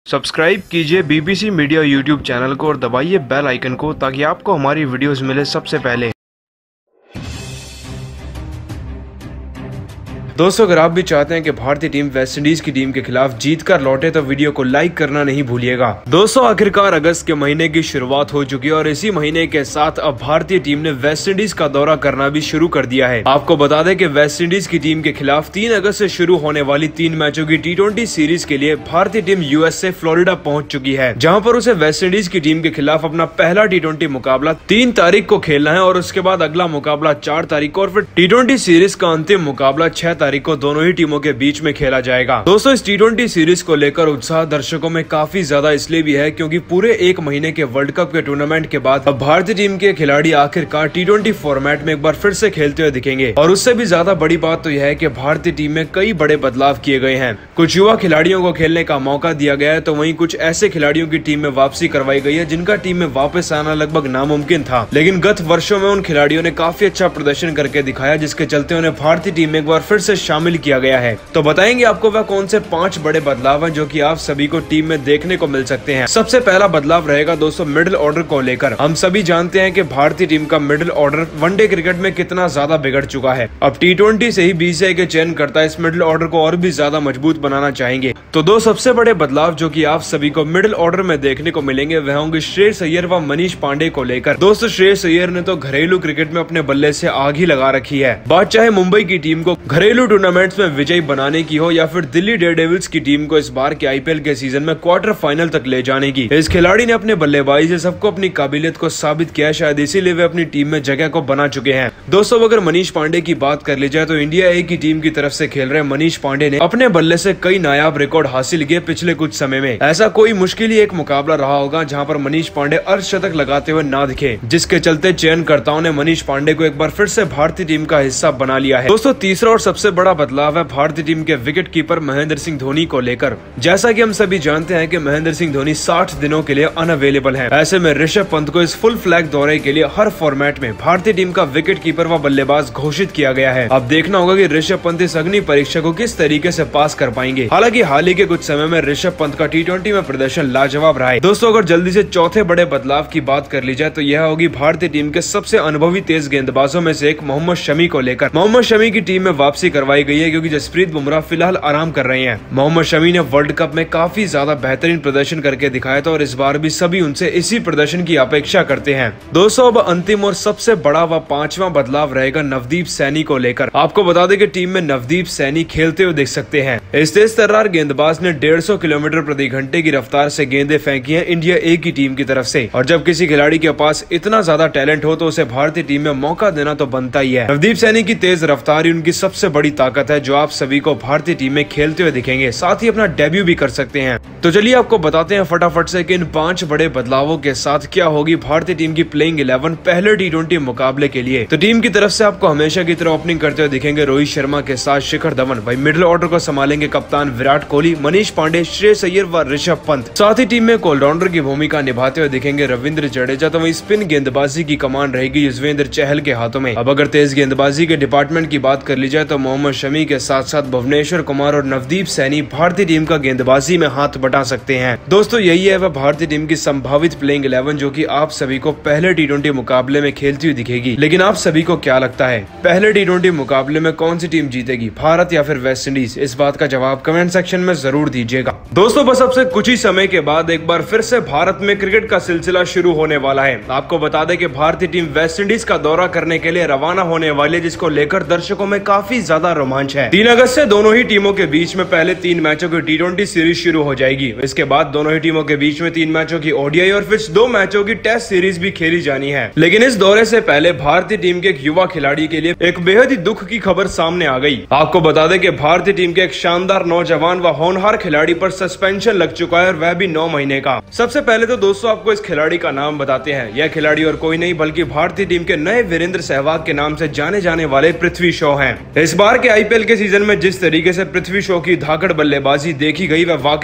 Subscribe कीजिए BBC media YouTube channel को और दबाइए बेल आइकन को ताकि आपको हमारी वीडियोस मिले सबसे पहले। दोस्तों, अगर आप भी चाहते हैं कि भारतीय टीम वेस्टइंडीज की टीम के खिलाफ जीत कर लौटे तो वीडियो को लाइक करना नहीं भूलिएगा। दोस्तों, आखिरकार अगस्त के महीने की शुरुआत हो चुकी है और इसी महीने के साथ अब भारतीय टीम ने वेस्टइंडीज का दौरा करना भी शुरू कर दिया है। आपको बता दें कि वेस्टइंडीज की टीम के खिलाफ 3 अगस्त से शुरू होने वाली 3 मैचों की T20 सीरीज के लिए भारतीय टीम यूएस से फ्लोरिडा पहुंच चुकी है, जहां पर उसे वेस्टइंडीज की टीम के खिलाफ अपना पहला T20 मुकाबला 3 तारीख को खेलना है और उसके बाद अगला मुकाबला 4 तारीख को और फिर T20 सीरीज का अंतिम मुकाबला 6 तारीख को दोनों ही टीमों के बीच में खेला जाएगा। दोस्तों, इस T20 सीरीज को लेकर उत्साह दर्शकों में काफी ज्यादा इसलिए भी है क्योंकि पूरे 1 महीने के वर्ल्ड कप के टूर्नामेंट के बाद अब भारतीय टीम के खिलाड़ी आखिरकार T20 फॉर्मेट में एक बार फिर से खेलते हुए दिखेंगे। और उससे भी ज्यादा बड़ी बात तो यह है कि भारतीय टीम में कई बड़े बदलाव किए गए हैं। कुछ युवा खिलाड़ियों को खेलने का मौका दिया गया है तो वहीं कुछ ऐसे खिलाड़ियों की टीम में वापसी करवाई गई है जिनका टीम में वापस आना लगभग नामुमकिन था, लेकिन गत वर्षों में उन खिलाड़ियों ने काफी अच्छा प्रदर्शन करके दिखाया, जिसके चलते उन्हें भारतीय टीम में एक बार फिर से शामिल किया गया है। तो बताएंगे आपको वह कौन से 5 बड़े बदलाव हैं जो कि आप सभी को टीम में देखने को मिल सकते हैं। सबसे पहला बदलाव रहेगा दोस्तों मिडिल ऑर्डर को लेकर। हम सभी जानते हैं कि भारतीय टीम का मिडिल ऑर्डर वनडे क्रिकेट में कितना ज्यादा बिगड़ चुका है। अब T20 से ही बीसीसीआई के चयन करता इस मिडिल ऑर्डर को और भी ज्यादा मजबूत बनाना चाहेंगे। तो 2 सबसे बड़े बदलाव जो कि आप सभी को मिडिल ऑर्डर में देखने को मिलेंगे वह होंगे श्रेयस अय्यर व मनीष पांडे को लेकर। दोस्तों, श्रेयस अय्यर ने तो घरेलू क्रिकेट में अपने बल्ले से आग ही लगा रखी है। बात चाहे मुंबई की टीम को घरेलू टूर्नामेंट्स में विजयी बनाने की हो या फिर दिल्ली डेयरडेविल्स की टीम को इस बार के आईपीएल के सीजन में क्वार्टर फाइनल तक ले जाने की, इस खिलाड़ी ने अपने बल्लेबाजी से सबको अपनी काबिलियत को साबित किया। शायद इसीलिए वे अपनी टीम में जगह को बना चुके हैं। दोस्तों, अगर मनीष पांडे की बात कर ली जाए तो इंडिया ए की टीम की तरफ से खेल रहे मनीष पांडे ने अपने बल्ले से कई नायाब रिकॉर्ड हासिल किए पिछले कुछ समय में। ऐसा कोई मुश्किल ही एक मुकाबला रहा होगा जहां पर मनीष पांडे अर्धशतक लगाते हुए ना दिखे, जिसके चलते चयनकर्ताओं ने मनीष पांडे को एक बार फिर से भारतीय टीम का हिस्सा बना लिया है। दोस्तों, तीसरा और सबसे बड़ा बदलाव है भारतीय टीम के विकेट कीपर महेंद्र सिंह धोनी को लेकर। जैसा कि हम सभी जानते हैं कि महेंद्र सिंह धोनी 60 दिनों के लिए अनअवेलेबल हैं। ऐसे में ऋषभ पंत को इस फुल फ्लैग दौरे के लिए हर फॉर्मेट में भारतीय टीम का विकेट कीपर व बल्लेबाज घोषित किया गया है। अब देखना होगा कि ऋषभ पंत इस अग्नि परीक्षा को किस तरीके से पास कर पाएंगे। हालांकि हाल ही के कुछ समय में ऋषभ पंत का T20 में प्रदर्शन लाजवाब रहा है। दोस्तों, अगर जल्दी से चौथे बड़े बदलाव की बात कर ली जाए तो यह होगी भारतीय टीम के सबसे अनुभवी तेज गेंदबाजों में से एक मोहम्मद शमी को लेकर। मोहम्मद शमी की टीम में वापसी करवाई गई है क्योंकि जसप्रीत बुमराह फिलहाल आराम कर रहे हैं। मोहम्मद शमी ने वर्ल्ड कप में काफी ज्यादा बेहतरीन प्रदर्शन करके दिखाया था और इस बार भी सभी उनसे इसी प्रदर्शन की अपेक्षा करते हैं। दोस्तों, अब अंतिम और सबसे बड़ा व 5वां बदलाव रहेगा नवदीप सैनी को लेकर। आपको बता दें कि टीम में नवदीप सैनी खेलते हुए देख सकते हैं। इस तेज तर्रार गेंदबाज ने 150 किलोमीटर प्रति घंटे की रफ्तार से गेंदें फेंकी हैं इंडिया ए की टीम की तरफ से। और जब किसी खिलाड़ी के पास इतना ज्यादा टैलेंट हो तो उसे भारतीय टीम में मौका देना तो बनता ही है। नवदीप सैनी की तेज रफ्तार ही उनकी सबसे बड़ी ताकत है जो आप सभी को भारतीय टीम में खेलते हुए दिखेंगे, साथ ही अपना डेब्यू भी कर सकते हैं। तो चलिए आपको बताते हैं फटाफट से कि इन 5 बड़े बदलावों के साथ क्या होगी भारतीय टीम की प्लेइंग 11 पहले T20 मुकाबले के लिए। तो टीम की तरफ से आपको हमेशा की तरह ओपनिंग करते हुए दिखेंगे रोहित शर्मा के साथ शिखर धवन। वही मिडिल ऑर्डर को संभालेंगे कप्तान विराट कोहली, मनीष पांडे, श्रेयस अय्यर व ऋषभ पंत। साथ ही टीम में ऑलराउंडर की भूमिका निभाते हुए दिखेंगे रविंद्र जडेजा। तो वही स्पिन गेंदबाजी की कमान रहेगी युजवेंद्र चहल के हाथों में। अब अगर तेज गेंदबाजी के डिपार्टमेंट की बात कर ली जाए तो मोहम्मद शमी के साथ साथ भुवनेश्वर कुमार और नवदीप सैनी भारतीय टीम का गेंदबाजी में हाथ बटा सकते हैं। दोस्तों, यही है वह भारतीय टीम की संभावित प्लेइंग 11 जो कि आप सभी को पहले T20 मुकाबले में खेलती हुई दिखेगी। लेकिन आप सभी को क्या लगता है पहले T20 मुकाबले में कौन सी टीम जीतेगी, भारत या फिर वेस्टइंडीज? इस बात का जवाब कमेंट सेक्शन में जरूर दीजिएगा। दोस्तों, बस अब से कुछ ही समय के बाद एक बार फिर से भारत में क्रिकेट का सिलसिला शुरू होने वाला है। आपको बता दें कि भारतीय टीम वेस्टइंडीज का दौरा करने के लिए रवाना होने वाली है, जिसको लेकर दर्शकों में काफी ज्यादा रोमांच है। 3 अगस्त से दोनों ही टीमों के बीच में पहले 3 मैचों की T20 सीरीज शुरू हो जाएगी। इसके बाद दोनों ही टीमों के बीच में 3 मैचों की ODI और फिर 2 मैचों की टेस्ट सीरीज भी खेली जानी है। लेकिन इस दौरे से पहले भारतीय टीम के एक युवा खिलाड़ी के लिए एक बेहद ही दुख की खबर सामने आ गई। आपको बता दें कि भारतीय टीम के एक शानदार नौजवान व होनहार खिलाड़ी पर सस्पेंशन लग चुका है और वह भी 9 महीने का। सबसे पहले तो दोस्तों आपको इस खिलाड़ी का नाम बताते हैं। यह खिलाड़ी और कोई नहीं बल्कि भारतीय टीम के नए वीरेंद्र सहवाग के नाम से जाने जाने वाले पृथ्वी शॉ हैं। इस बार के आईपीएल के सीजन में जिस तरीके से पृथ्वी शॉ की धाकड़ बल्लेबाजी देखी गई वह वाकई में काबिल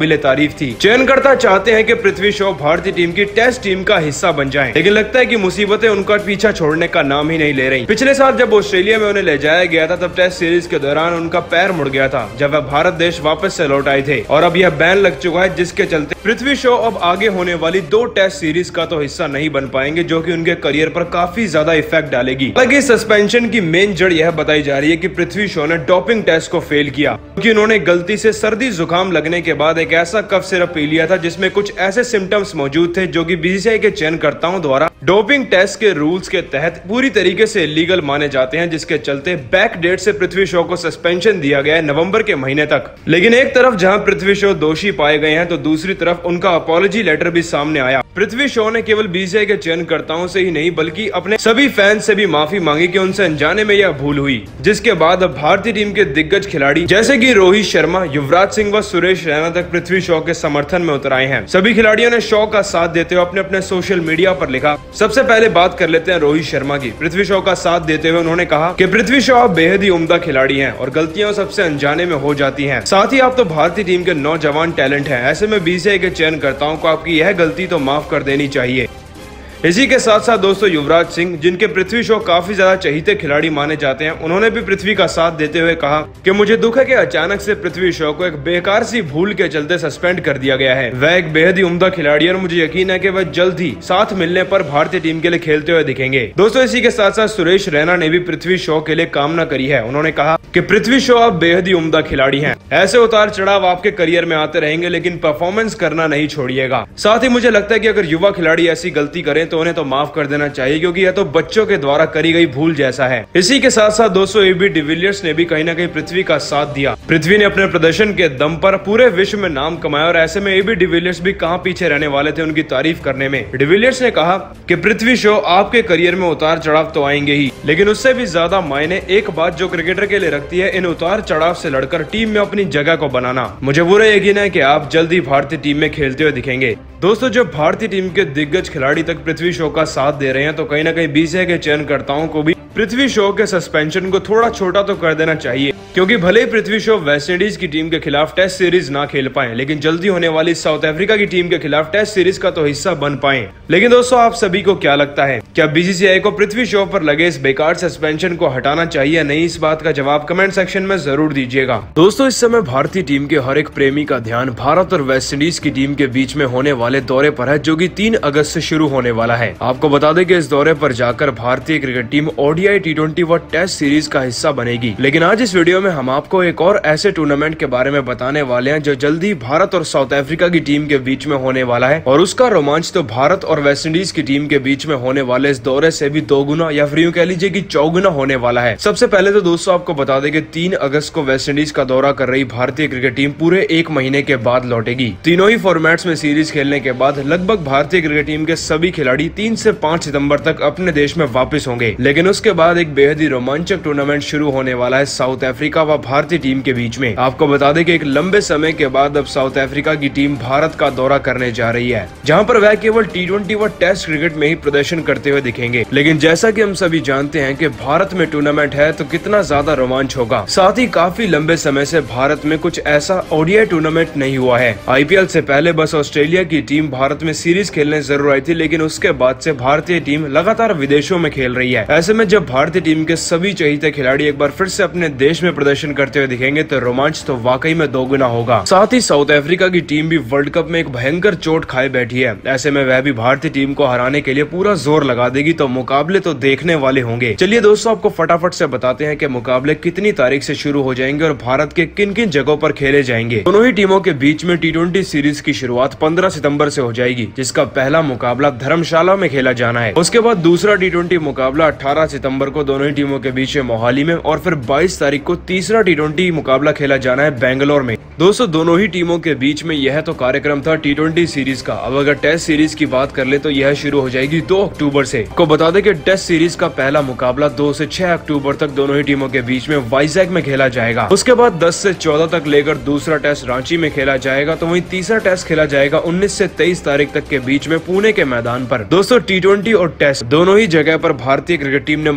काबिले तारीफ थी। चयनकर्ता चाहते हैं कि पृथ्वी शॉ भारतीय टीम की टेस्ट टीम का हिस्सा बन जाएं, लेकिन लगता है कि मुसीबतें उनका पीछा छोड़ने का नाम ही नहीं ले रही। पिछले साल जब ऑस्ट्रेलिया में उन्हें ले जाया गया था तब टेस्ट सीरीज के दौरान उनका पैर मुड़ गया था जब वह भारत देश वापस से लौट आए थे, और अब यह बैन लग चुका है जिसके चलते पृथ्वी शॉ अब आगे होने वाली 2 टेस्ट सीरीज का तो हिस्सा नहीं बन पाएंगे, जो कि उनके करियर पर काफी ज्यादा इफेक्ट डालेगी। हालांकि सस्पेंशन की मेन जड़ यह बताई जा रही है कि पृथ्वी शॉ ने डोपिंग टेस्ट को फेल किया क्योंकि उन्होंने गलती से सर्दी जुकाम लगने के बाद एक ऐसा कफ सिरप पी लिया था जिसमें कुछ ऐसे सिम्टम्स मौजूद थे जो कि बीसीसीआई के चयनकर्ताओं द्वारा डोपिंग टेस्ट के रूल्स के तहत पूरी तरीके से इलीगल माने जाते हैं, जिसके चलते बैक डेट से पृथ्वी शॉ को सस्पेंशन दिया गया है नवंबर के महीने तक। लेकिन एक तरफ जहां पृथ्वी शॉ दोषी पाए गए हैं तो दूसरी तरफ उनका अपॉलॉजी लेटर भी सामने आया। पृथ्वी शॉ ने केवल बीसीसीआई के चयनकर्ताओं से ही नहीं बल्कि अपने सभी फैंस से भी माफी मांगी कि उनसे अनजाने में यह भूल हुई, जिसके बाद अब भारतीय टीम के दिग्गज खिलाड़ी जैसे कि रोहित शर्मा, युवराज सिंह व सुरेश रैना तक पृथ्वी शॉ के समर्थन में उतर आए हैं। सभी खिलाड़ियों ने शॉ का साथ देते हुए अपने अपने सोशल मीडिया पर लिखा। सबसे पहले बात कर लेते हैं रोहित शर्मा की। पृथ्वी शॉ का साथ देते हुए उन्होंने कहा कि पृथ्वी शॉ बेहद ही उम्दा खिलाड़ी हैं और गलतियां सबसे अनजाने में हो जाती हैं। साथ ही आप तो भारतीय टीम के नौजवान टैलेंट हैं, ऐसे में बीसीसीआई के चयनकर्ताओं को आपकी यह गलती तो माफ कर देनी चाहिए। इसी के साथ साथ दोस्तों युवराज सिंह, जिनके पृथ्वी शॉ काफी ज्यादा चहीते खिलाड़ी माने जाते हैं, उन्होंने भी पृथ्वी का साथ देते हुए कहा कि मुझे दुख है कि अचानक से पृथ्वी शॉ को एक बेकार सी भूल के चलते सस्पेंड कर दिया गया है। वह एक बेहद ही उम्दा खिलाड़ी है और मुझे यकीन है कि वह जल्द ही साथ मिलने पर भारतीय टीम के लिए खेलते हुए दिखेंगे। दोस्तों इसी के साथ साथ सुरेश रैना ने भी पृथ्वी शॉ के लिए कामना करी है। उन्होंने कहा कि पृथ्वी शॉ आप बेहद ही उम्दा खिलाड़ी हैं, ऐसे उतार चढ़ाव आपके करियर में आते रहेंगे लेकिन परफॉर्मेंस करना नहीं छोड़िएगा। साथ ही मुझे लगता है कि अगर युवा खिलाड़ी ऐसी गलती करें तो उन्हें तो माफ कर देना चाहिए क्योंकि यह तो बच्चों के द्वारा करी गई भूल जैसा है। इसी के साथ साथ दोस्तों एबी डिविलियर्स ने भी कहीं ना कहीं पृथ्वी का साथ दिया। पृथ्वी ने अपने प्रदर्शन के दम पर पूरे विश्व में नाम कमाया और ऐसे में एबी डिविलियर्स भी कहां पीछे रहने वाले थे उनकी तारीफ करने में। डिविलियर्स ने कहा कि पृथ्वी शॉ आपके करियर में उतार चढ़ाव तो आएंगे ही, लेकिन उससे भी ज्यादा मायने एक बात जो क्रिकेटर के लिए रखती है, इन उतार चढ़ाव से लड़कर टीम में अपनी जगह को बनाना। मुझे पूरा यकीन है कि आप जल्दी भारतीय टीम में खेलते हुए दिखेंगे। दोस्तों जब भारतीय टीम के दिग्गज खिलाड़ी तक पृथ्वी शॉ का साथ दे रहे हैं तो कहीं ना कहीं बीसीसीआई के चयनकर्ताओं को भी पृथ्वी शॉ के सस्पेंशन को थोड़ा छोटा तो कर देना चाहिए, क्योंकि भले ही पृथ्वी शॉ वेस्टइंडीज की टीम के खिलाफ टेस्ट सीरीज ना खेल पाए लेकिन जल्दी होने वाली साउथ अफ्रीका की टीम के खिलाफ टेस्ट सीरीज का तो हिस्सा बन पाए। लेकिन दोस्तों आप सभी को क्या लगता है, क्या बीसीसीआई को पृथ्वी शॉ पर लगे इस बेकार सस्पेंशन को हटाना चाहिए या नहीं? इस बात का जवाब कमेंट सेक्शन में जरूर दीजिएगा। दोस्तों इस समय भारतीय टीम के हर एक प्रेमी का ध्यान भारत और वेस्टइंडीज की टीम के बीच में होने वाले दौरे पर है, जो कि 3 अगस्त से शुरू होने वाला है। आपको बता दें कि इस दौरे पर जाकर भारतीय क्रिकेट टीम ओडीआई, टी20 व टेस्ट सीरीज का हिस्सा बनेगी। लेकिन आज इस वीडियो में हम आपको एक और ऐसे टूर्नामेंट के बारे में बताने वाले हैं जो जल्दी भारत और साउथ अफ्रीका की टीम के बीच में होने वाला है, और उसका रोमांच तो भारत और वेस्टइंडीज की टीम के बीच में होने वाले इस दौरे से भी 2 गुना या फिर यूं कह लीजिए कि 4 गुना होने वाला है। सबसे पहले तो दोस्तों आपको बता दें कि 3 अगस्त को वेस्टइंडीज का दौरा कर रही भारतीय क्रिकेट टीम पूरे 1 महीने के बाद लौटेगी। तीनों ही फॉर्मेट्स में सीरीज खेलने के बाद लगभग भारतीय क्रिकेट टीम के सभी खिलाड़ी 3 से 5 सितंबर तक अपने देश में वापस होंगे। लेकिन उसके बाद एक बेहद ही रोमांचक टूर्नामेंट शुरू होने वाला है साउथ अफ्रीका व भारतीय टीम के बीच में। आपको बता दें कि एक लंबे समय के बाद अब साउथ अफ्रीका की टीम भारत का दौरा करने जा रही है, जहां पर वह केवल टी20 व टेस्ट क्रिकेट में ही प्रदर्शन करते हुए दिखेंगे। लेकिन जैसा कि हम सभी जानते हैं कि भारत में टूर्नामेंट है तो कितना ज्यादा रोमांच होगा। साथ ही काफी लंबे समय से भारत में कुछ ऐसा ओडीआई टूर्नामेंट नहीं हुआ है। आईपीएल से पहले बस ऑस्ट्रेलिया की टीम भारत में सीरीज खेलने जरूर आई थी, लेकिन उसके बाद से भारतीय टीम लगातार विदेशों में खेल रही है। ऐसे में जब भारतीय टीम के सभी चहीते खिलाड़ी एक बार फिर से अपने देश में प्रदर्शन करते हुए दिखेंगे तो रोमांच तो वाकई में 2 गुना होगा। साथ ही साउथ अफ्रीका की टीम भी वर्ल्ड कप में एक भयंकर चोट खाए बैठी है। ऐसे में वह भी भारतीय टीम को हराने के लिए पूरा जोर लगा देगी, तो मुकाबले तो देखने वाले होंगे। चलिए दोस्तों आपको फटाफट से बताते हैं कि मुकाबले कितनी तारीख से शुरू हो जाएंगे और भारत के किन किन जगहों पर खेले जाएंगे। दोनों ही टीमों के बीच में टी20 सीरीज की शुरुआत 15 सितंबर से हो जाएगी, जिसका पहला मुकाबला धर्मशाला में खेला जाना है। उसके बाद दूसरा टी20 मुकाबला 18 सितंबर को दोनों ही टीमों के बीच में मोहाली में, और फिर 22 तारीख को तीसरा टी20 मुकाबला खेला जाना है बेंगलोर में। दोस्तों दोनों ही टीमों के बीच में यह तो कार्यक्रम था टी20 सीरीज का। अब अगर टेस्ट सीरीज की बात कर ले तो यह शुरू हो जाएगी 2 अक्टूबर से। आपको बता दें कि टेस्ट सीरीज का पहला मुकाबला 2 से 6 अक्टूबर तक दोनों ही टीमों के बीच में वाइजैक में खेला जाएगा। उसके बाद 10 से 14 तक लेकर दूसरा टेस्ट रांची में खेला जाएगा, तो वहीं तीसरा टेस्ट खेला जाएगा 19 से 23 तारीख तक के बीच में पुणे के मैदान पर। दोस्तों टी20 और टेस्ट दोनों ही जगह पर भारतीय क्रिकेट टीम ने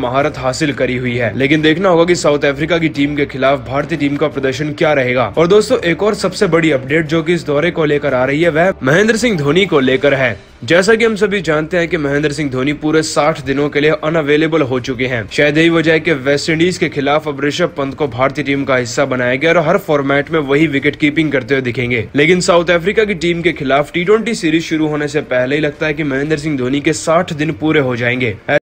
महारत हासिल करी हुई है। लेकिन देखना होगा कि साउथ अफ्रीका की टीम के खिलाफ भारतीय टीम का प्रदर्शन क्या रहेगा। और दोस्तों एक और सबसे बड़ी अपडेट जो कि इस दौरे को लेकर आ रही है वह महेंद्र सिंह धोनी को लेकर है। जैसा कि हम सभी जानते हैं कि महेंद्र सिंह धोनी पूरे 60 दिनों के लिए अनअवेलेबल हो चुके हैं। शायद यही वजह है कि वेस्टइंडीज के खिलाफ अब ऋषभ पंत को भारतीय टीम का हिस्सा बनाया गया और हर फॉर्मेट में वही विकेट कीपिंग करते हुए दिखेंगे। लेकिन साउथ अफ्रीका की टीम के खिलाफ T20 सीरीज शुरू होने से पहले ही लगता है कि महेंद्र सिंह धोनी के 60 दिन पूरे हो जाएंगे।